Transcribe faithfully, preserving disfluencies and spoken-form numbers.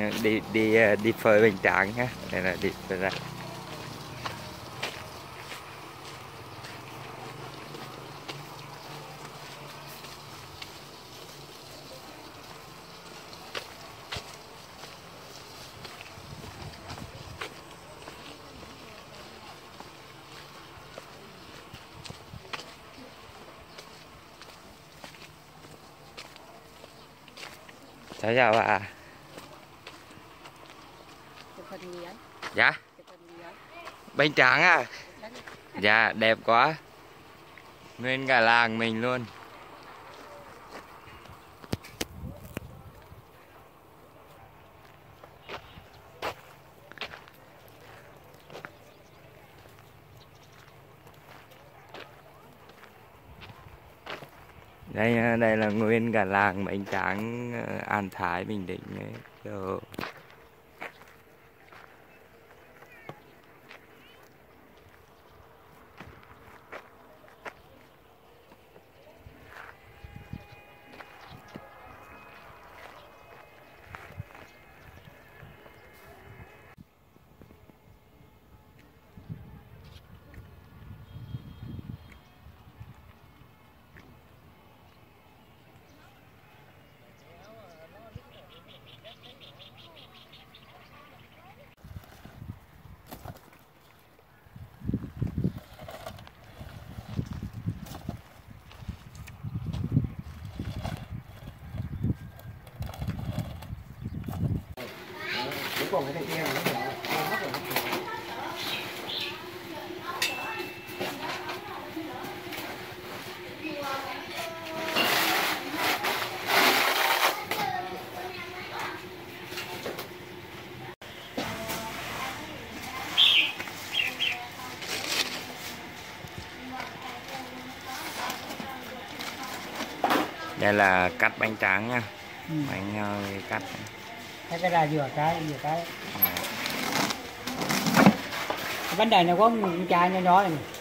đi đi đi phơi bánh tráng nhá. Đây là đi phơi ra. Chào chào bà. Dạ. Bánh tráng à? Dạ đẹp quá. Nguyên cả làng mình luôn. Đây đây là nguyên cả làng bánh tráng An Thái Bình Định ấy. Rồi. Còn cái kia nó mất rồi. Đây là cắt bánh tráng nha. Ừ. Bánh uh, cắt. Cái ra vừa cái vừa cái. À. Bánh này nó có một chai nhỏ nhỏ này.